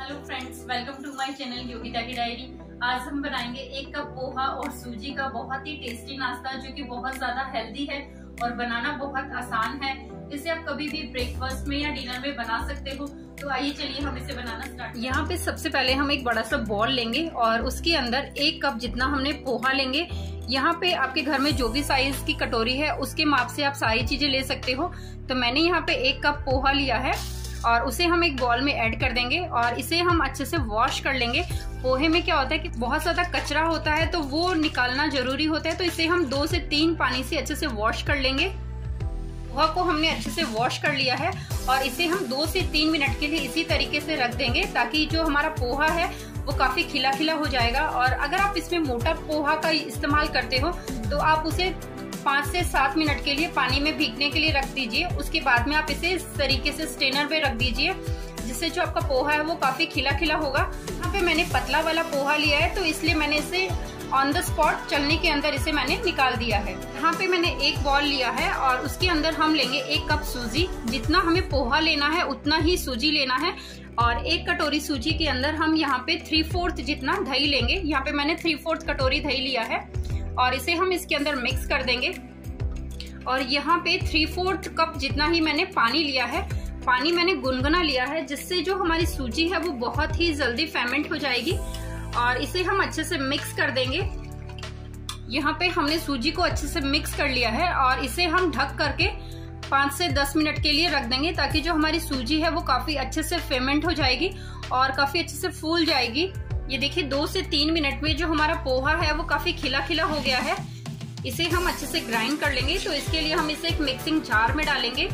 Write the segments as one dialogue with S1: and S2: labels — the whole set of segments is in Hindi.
S1: Hello friends, welcome to my channel Yogita की डायरी। आज हम बनाएंगे 1 कप पोहा और सूजी का बहुत ही टेस्टी नाश्ता जो कि बहुत ज्यादा हेल्दी है और बनाना बहुत आसान है। इसे आप कभी भी ब्रेकफास्ट में या डिनर में बना सकते हो। तो आइए चलिए हम इसे बनाना स्टार्ट। यहाँ पे सबसे पहले हम एक बड़ा सा बॉल लेंगे और उसके अंदर 1 कप जितना हमने पोहा लेंगे। यहाँ पे आपके घर में जो भी साइज की कटोरी है उसके माप से आप सारी चीजें ले सकते हो। तो मैंने यहाँ पे 1 कप पोहा लिया है और उसे हम एक बॉल में ऐड कर देंगे और इसे हम अच्छे से वॉश कर लेंगे। पोहे में क्या होता है कि बहुत ज्यादा कचरा होता है तो वो निकालना जरूरी होता है, तो इसे हम 2 से 3 पानी से अच्छे से वॉश कर लेंगे। पोहा को हमने अच्छे से वॉश कर लिया है और इसे हम 2 से 3 मिनट के लिए इसी तरीके से रख देंगे ताकि जो हमारा पोहा है वो काफी खिला खिला हो जाएगा। और अगर आप इसमें मोटा पोहा का इस्तेमाल करते हो तो आप उसे 5 से 7 मिनट के लिए पानी में भीगने के लिए रख दीजिए। उसके बाद में आप इसे इस तरीके से स्ट्रेनर पे रख दीजिए, जिससे जो आपका पोहा है वो काफी खिला खिला होगा। यहाँ पे मैंने पतला वाला पोहा लिया है तो इसलिए मैंने इसे ऑन द स्पॉट चलने के अंदर इसे मैंने निकाल दिया है। यहाँ पे मैंने एक बॉल लिया है और उसके अंदर हम लेंगे 1 कप सूजी। जितना हमें पोहा लेना है उतना ही सूजी लेना है और 1 कटोरी सूजी के अंदर हम यहाँ पे 3/4 जितना दही लेंगे। यहाँ पे मैंने 3/4 कटोरी दही लिया है और इसे हम इसके अंदर मिक्स कर देंगे। और यहाँ पे 3/4 कप जितना ही मैंने पानी लिया है। पानी मैंने गुनगुना लिया है जिससे जो हमारी सूजी है वो बहुत ही जल्दी फेर्मेंट हो जाएगी और इसे हम अच्छे से मिक्स कर देंगे। यहाँ पे हमने सूजी को अच्छे से मिक्स कर लिया है और इसे हम ढक करके 5 से 10 मिनट के लिए रख देंगे ताकि जो हमारी सूजी है वो काफी अच्छे से फेर्मेंट हो जाएगी और काफी अच्छे से फूल जाएगी। ये देखिए 2 से 3 मिनट में जो हमारा पोहा है वो काफी खिला खिला हो गया है। इसे हम अच्छे से ग्राइंड कर लेंगे। तो इसके लिए हम इसे एक मिक्सिंग जार में डालेंगे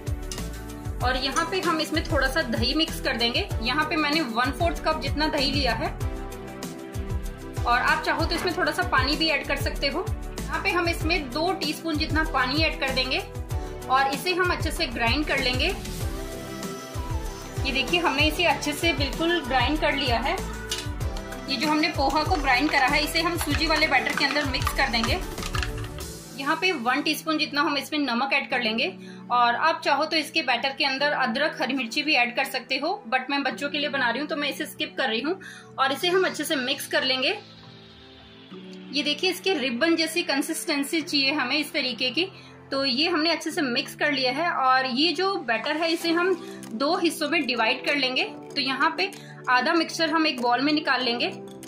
S1: और यहाँ पे हम इसमें थोड़ा सा दही मिक्स कर देंगे। यहाँ पे मैंने 1/4 कप जितना दही लिया है और आप चाहो तो इसमें थोड़ा सा पानी भी ऐड कर सकते हो। यहाँ पे हम इसमें 2 टीस्पून जितना पानी ऐड कर देंगे और इसे हम अच्छे से ग्राइंड कर लेंगे। ये देखिए हमने इसे अच्छे से बिल्कुल ग्राइंड कर लिया है। ये जो हमने पोहा को ग्राइंड करा है इसे हम सूजी वाले बैटर के अंदर मिक्स कर देंगे। यहाँ पे 1 टीस्पून जितना हम इसमें नमक ऐड कर लेंगे और आप चाहो तो इसके बैटर के अंदर अदरक हरी मिर्ची भी ऐड कर सकते हो, बट मैं बच्चों के लिए बना रही हूँ तो मैं इसे स्किप कर रही हूँ। और इसे हम अच्छे से मिक्स कर लेंगे। ये देखिए इसके रिबन जैसी कंसिस्टेंसी चाहिए हमें इस तरीके की। तो ये हमने अच्छे से मिक्स कर लिया है और ये जो बैटर है इसे हम 2 हिस्सों में डिवाइड कर लेंगे। तो यहाँ पे आधा मिक्सचर हम एक बॉल में निकाल लेंगे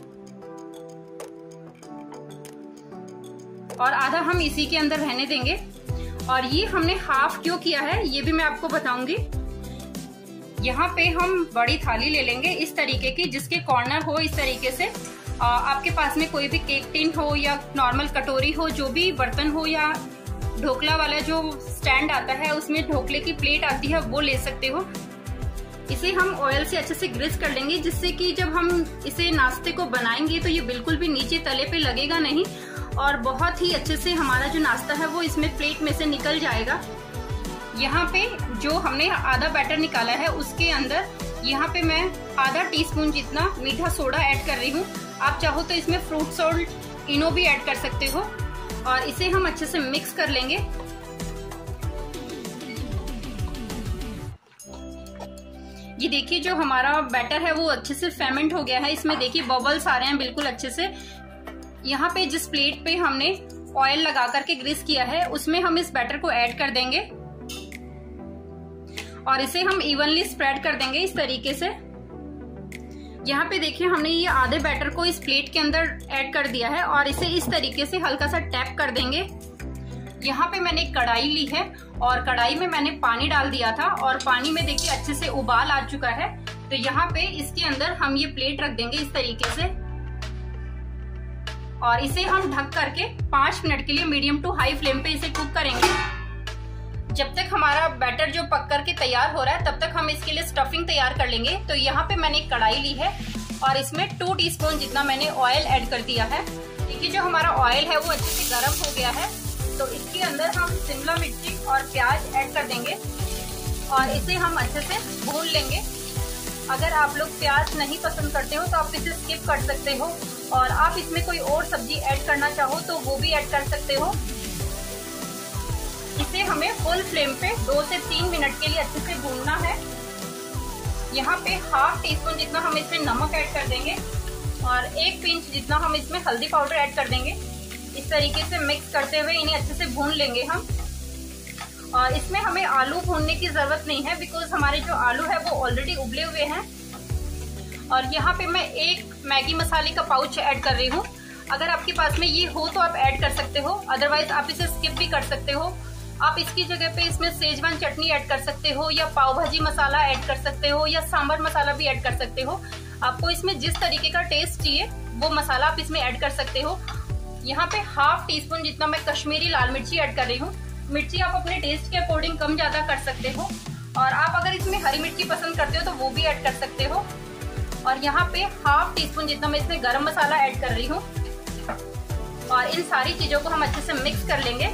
S1: और आधा हम इसी के अंदर रहने देंगे। और ये हमने हाफ क्यों किया है ये भी मैं आपको बताऊंगी। यहाँ पे हम बड़ी थाली ले लेंगे इस तरीके की जिसके कॉर्नर हो इस तरीके से। आपके पास में कोई भी केक टिन हो या नॉर्मल कटोरी हो, जो भी बर्तन हो, या ढोकला वाला जो स्टैंड आता है उसमें ढोकले की प्लेट आती है वो ले सकते हो। इसे हम ऑयल से अच्छे से ग्रीस कर लेंगे जिससे कि जब हम इसे नाश्ते को बनाएंगे तो ये बिल्कुल भी नीचे तले पे लगेगा नहीं और बहुत ही अच्छे से हमारा जो नाश्ता है वो इसमें प्लेट में से निकल जाएगा। यहाँ पे जो हमने आधा बैटर निकाला है उसके अंदर यहाँ पे मैं आधा टीस्पून जितना मीठा सोडा ऐड कर रही हूँ। आप चाहो तो इसमें फ्रूट सॉल्ट इनो भी ऐड कर सकते हो और इसे हम अच्छे से मिक्स कर लेंगे। ये देखिए जो हमारा बैटर है वो अच्छे से फेर्मेंट हो गया है। इसमें देखिए बबल्स आ रहे हैं बिल्कुल अच्छे से। यहाँ पे जिस प्लेट पे हमने ऑयल लगा करके ग्रीस किया है उसमें हम इस बैटर को ऐड कर देंगे और इसे हम इवनली स्प्रेड कर देंगे इस तरीके से। यहाँ पे देखिए हमने ये आधे बैटर को इस प्लेट के अंदर ऐड कर दिया है और इसे इस तरीके से हल्का सा टैप कर देंगे। यहाँ पे मैंने एक कढ़ाई ली है और कढ़ाई में मैंने पानी डाल दिया था और पानी में देखिए अच्छे से उबाल आ चुका है। तो यहाँ पे इसके अंदर हम ये प्लेट रख देंगे इस तरीके से और इसे हम ढक करके 5 मिनट के लिए मीडियम टू हाई फ्लेम पे इसे कुक करेंगे। जब तक हमारा बैटर जो पक करके तैयार हो रहा है तब तक हम इसके लिए स्टफिंग तैयार कर लेंगे। तो यहाँ पे मैंने एक कढ़ाई ली है और इसमें 2 टीस्पून जितना मैंने ऑयल ऐड कर दिया है। देखिए जो हमारा ऑयल है वो अच्छे से गर्म हो गया है। तो इसके अंदर हम शिमला मिर्ची और प्याज ऐड कर देंगे और इसे हम अच्छे से भून लेंगे। अगर आप लोग प्याज नहीं पसंद करते हो तो आप इसे स्किप कर सकते हो और आप इसमें कोई और सब्जी ऐड करना चाहो तो वो भी ऐड कर सकते हो। इसे हमें फुल फ्लेम पे 2 से 3 मिनट के लिए अच्छे से भूनना है। यहाँ पे हाफ टी स्पून जितना हम इसमें नमक ऐड कर देंगे और 1 पिंच जितना हम इसमें हल्दी पाउडर ऐड कर देंगे। इस तरीके से मिक्स करते हुए इन्हें अच्छे से भून लेंगे हम। और इसमें हमें आलू भूनने की जरूरत नहीं है, बिकॉज हमारे जो आलू है वो ऑलरेडी उबले हुए हैं। और यहाँ पे मैं 1 मैगी मसाले का पाउच ऐड कर रही हूँ। अगर आपके पास में ये हो तो आप ऐड कर सकते हो, अदरवाइज आप इसे स्किप भी कर सकते हो। आप इसकी जगह पे इसमें सेजवान चटनी ऐड कर सकते हो, या पाव भाजी मसाला ऐड कर सकते हो, या सांभर मसाला भी ऐड कर सकते हो। आपको इसमें जिस तरीके का टेस्ट चाहिए वो मसाला आप इसमें ऐड कर सकते हो। यहाँ पे हाफ टी स्पून जितना मैं कश्मीरी लाल मिर्ची ऐड कर रही हूँ। मिर्ची आप अपने टेस्ट के अकॉर्डिंग कम ज्यादा कर सकते हो, और आप अगर इसमें हरी मिर्ची पसंद करते हो तो वो भी ऐड कर सकते हो। और यहाँ पे हाफ टी स्पून जितना मैं इसमें गरम मसाला ऐड कर रही हूँ। और इन सारी चीजों को हम अच्छे से मिक्स कर लेंगे।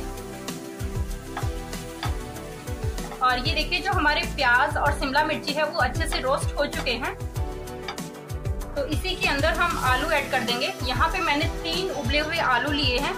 S1: और ये देखिए जो हमारे प्याज और शिमला मिर्ची है वो अच्छे से रोस्ट हो चुके हैं। तो इसी के अंदर हम आलू ऐड कर देंगे। यहाँ पे मैंने 3 उबले हुए आलू लिए हैं।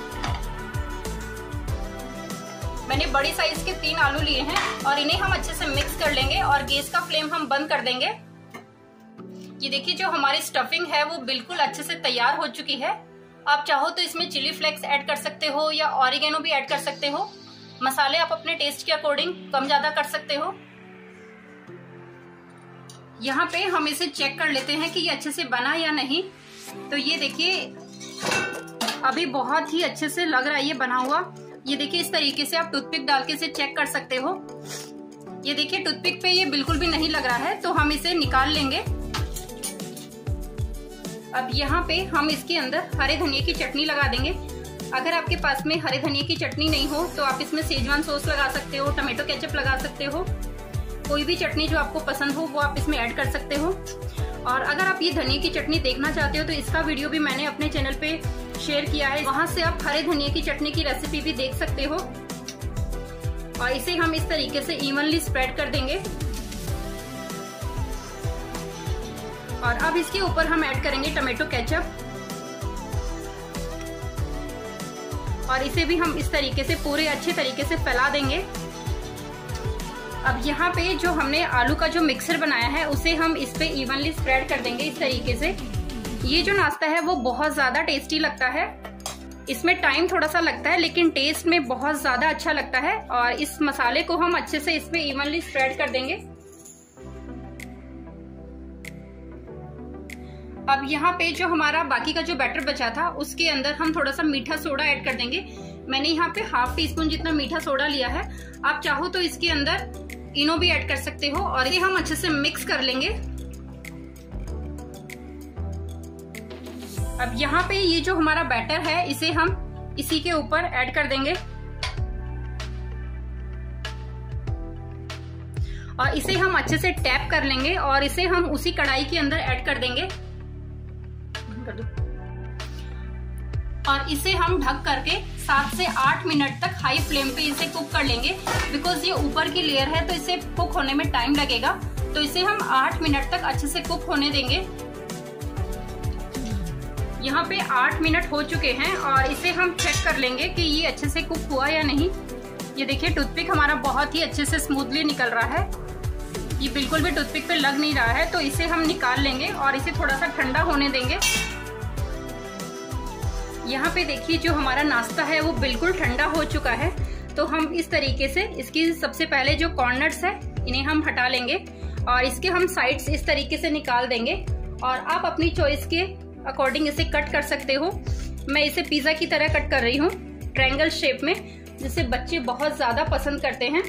S1: मैंने बड़ी साइज के 3 आलू लिए हैं और इन्हें हम अच्छे से मिक्स कर लेंगे और गैस का फ्लेम हम बंद कर देंगे। ये देखिए जो हमारी स्टफिंग है वो बिल्कुल अच्छे से तैयार हो चुकी है। आप चाहो तो इसमें चिली फ्लेक्स ऐड कर सकते हो या ऑरिगेनो भी ऐड कर सकते हो। मसाले आप अपने टेस्ट के अकॉर्डिंग कम ज्यादा कर सकते हो। यहाँ पे हम इसे चेक कर लेते हैं कि ये अच्छे से बना या नहीं। तो ये देखिए अभी बहुत ही अच्छे से लग रहा है ये बना हुआ। ये देखिए इस तरीके से आप टूथपिक डाल के इसे चेक कर सकते हो। ये देखिए टूथपिक पे ये बिल्कुल भी नहीं लग रहा है, तो हम इसे निकाल लेंगे। अब यहाँ पे हम इसके अंदर हरे धनिया की चटनी लगा देंगे। अगर आपके पास में हरे धनिया की चटनी नहीं हो तो आप इसमें सेजवान सॉस लगा सकते हो, टमाटो केचप लगा सकते हो। कोई भी चटनी जो आपको पसंद हो वो आप इसमें ऐड कर सकते हो। और अगर आप ये धनिया की चटनी देखना चाहते हो तो इसका वीडियो भी मैंने अपने चैनल पे शेयर किया है, वहां से आप हरे धनिया की चटनी की रेसिपी भी देख सकते हो। और इसे हम इस तरीके से इवनली स्प्रेड कर देंगे। और अब इसके ऊपर हम ऐड करेंगे टमाटो केचप, और इसे भी हम इस तरीके से पूरे अच्छे तरीके से फैला देंगे। अब यहाँ पे जो हमने आलू का जो मिक्सर बनाया है उसे हम इस पे इवनली स्प्रेड कर देंगे इस तरीके से। ये जो नाश्ता है वो बहुत ज्यादा टेस्टी लगता है। इसमें टाइम थोड़ा सा लगता है लेकिन टेस्ट में बहुत ज्यादा अच्छा लगता है। और इस मसाले को हम अच्छे से इसमें इवनली स्प्रेड कर देंगे। अब यहाँ पे जो हमारा बाकी का जो बैटर बचा था उसके अंदर हम थोड़ा सा मीठा सोडा ऐड कर देंगे। मैंने यहाँ पे हाफ टी स्पून जितना मीठा सोडा लिया है। आप चाहो तो इसके अंदर इनो भी ऐड कर सकते हो और इसे हम अच्छे से मिक्स कर लेंगे। अब यहाँ पे ये जो हमारा बैटर है इसे हम इसी के ऊपर ऐड कर देंगे और इसे हम अच्छे से टैप कर लेंगे और इसे हम उसी कढ़ाई के अंदर ऐड कर देंगे। और इसे हम ढक करके 7 से 8 मिनट तक हाई फ्लेम पे इसे कुक कर लेंगे। बिकॉज ये ऊपर की लेयर है तो इसे कुक होने में टाइम लगेगा, तो इसे हम 8 मिनट तक अच्छे से कुक होने देंगे। यहाँ पे 8 मिनट हो चुके हैं और इसे हम चेक कर लेंगे कि ये अच्छे से कुक हुआ या नहीं। ये देखिए टूथपिक हमारा बहुत ही अच्छे से स्मूथली निकल रहा है। ये बिल्कुल भी टूथपिक पे लग नहीं रहा है, तो इसे हम निकाल लेंगे और इसे थोड़ा सा ठंडा होने देंगे। यहाँ पे देखिए जो हमारा नाश्ता है वो बिल्कुल ठंडा हो चुका है। तो हम इस तरीके से इसकी सबसे पहले जो कॉर्नर्स है इन्हें हम हटा लेंगे और इसके हम साइड्स इस तरीके से निकाल देंगे। और आप अपनी चॉइस के अकॉर्डिंग इसे कट कर सकते हो। मैं इसे पिज्जा की तरह कट कर रही हूँ, ट्रायंगल शेप में, जिसे बच्चे बहुत ज्यादा पसंद करते हैं।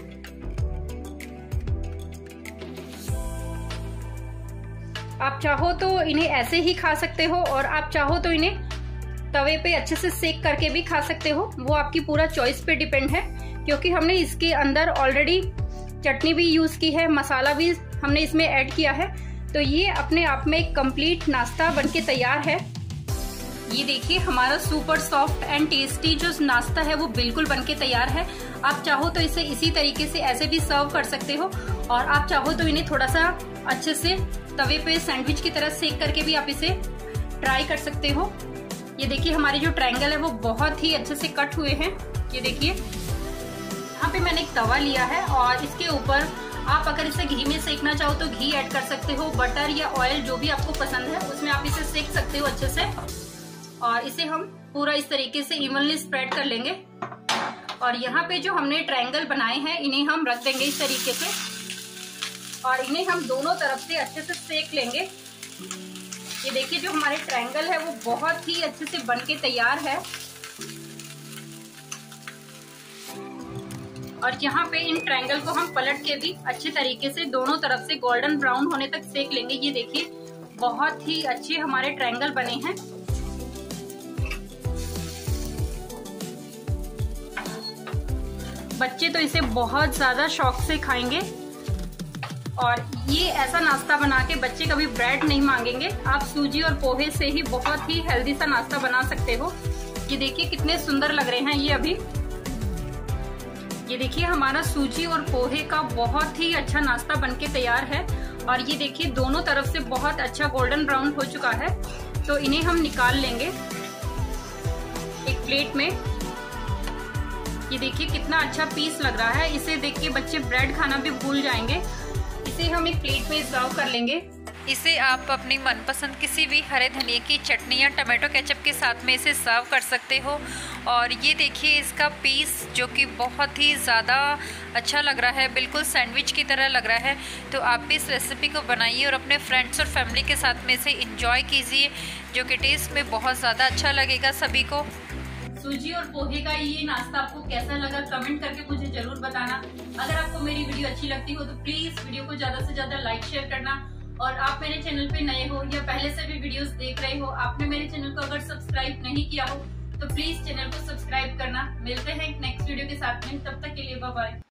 S1: आप चाहो तो इन्हें ऐसे ही खा सकते हो और आप चाहो तो इन्हें तवे पे अच्छे से सेक करके भी खा सकते हो। वो आपकी पूरा चॉइस पे डिपेंड है, क्योंकि हमने इसके अंदर ऑलरेडी चटनी भी यूज की है, मसाला भी हमने इसमें ऐड किया है। तो ये अपने आप में एक कंप्लीट नाश्ता बनके तैयार है। ये देखिए हमारा सुपर सॉफ्ट एंड टेस्टी जो नाश्ता है वो बिल्कुल बनके तैयार है। आप चाहो तो इसे इसी तरीके से ऐसे भी सर्व कर सकते हो और आप चाहो तो इन्हें थोड़ा सा अच्छे से तवे पे सैंडविच की तरह सेक करके भी आप इसे ट्राई कर सकते हो। ये देखिए हमारे जो ट्रायंगल है वो बहुत ही अच्छे से कट हुए हैं। ये देखिए यहाँ पे मैंने एक तवा लिया है और इसके ऊपर आप अगर इसे घी में सेकना चाहो तो घी ऐड कर सकते हो, बटर या ऑयल जो भी आपको पसंद है उसमें आप इसे सेक सकते हो अच्छे से। और इसे हम पूरा इस तरीके से इवनली स्प्रेड कर लेंगे। और यहाँ पे जो हमने ट्रायंगल बनाए हैं इन्हें हम रख देंगे इस तरीके से, और इन्हें हम दोनों तरफ से अच्छे से सेक लेंगे। ये देखिए जो हमारे ट्रायंगल है वो बहुत ही अच्छे से बनके तैयार है। और यहाँ पे इन ट्रायंगल को हम पलट के भी अच्छे तरीके से दोनों तरफ से गोल्डन ब्राउन होने तक सेक लेंगे। ये देखिए बहुत ही अच्छे हमारे ट्रायंगल बने हैं। बच्चे तो इसे बहुत ज्यादा शौक से खाएंगे। और ये ऐसा नाश्ता बना के बच्चे कभी ब्रेड नहीं मांगेंगे। आप सूजी और पोहे से ही बहुत ही हेल्दी सा नाश्ता बना सकते हो। ये देखिए कितने सुंदर लग रहे हैं ये अभी। ये देखिए हमारा सूजी और पोहे का बहुत ही अच्छा नाश्ता बनके तैयार है। और ये देखिए दोनों तरफ से बहुत अच्छा गोल्डन ब्राउन हो चुका है। तो इन्हें हम निकाल लेंगे एक प्लेट में। ये देखिए कितना अच्छा पीस लग रहा है। इसे देख के बच्चे ब्रेड खाना भी भूल जाएंगे। इसे हम एक प्लेट में सर्व कर लेंगे।
S2: इसे आप अपनी मनपसंद किसी भी हरे धनिए की चटनी या टमाटो केचप के साथ में इसे सर्व कर सकते हो। और ये देखिए इसका पीस जो कि बहुत ही ज़्यादा अच्छा लग रहा है, बिल्कुल सैंडविच की तरह लग रहा है। तो आप भी इस रेसिपी को बनाइए और अपने फ्रेंड्स और फैमिली के साथ में इसे इंजॉय कीजिए, जो कि टेस्ट में बहुत ज़्यादा अच्छा लगेगा सभी को।
S1: सूजी और पोहे का ये नाश्ता आपको कैसा लगा कमेंट करके मुझे जरूर बताना। अगर आपको मेरी वीडियो अच्छी लगती हो तो प्लीज वीडियो को ज्यादा से ज्यादा लाइक शेयर करना। और आप मेरे चैनल पे नए हो या पहले से भी वीडियोस देख रहे हो, आपने मेरे चैनल को अगर सब्सक्राइब नहीं किया हो तो प्लीज चैनल को सब्सक्राइब करना। मिलते हैं नेक्स्ट वीडियो के साथ में, तब तक के लिए बाय बाय।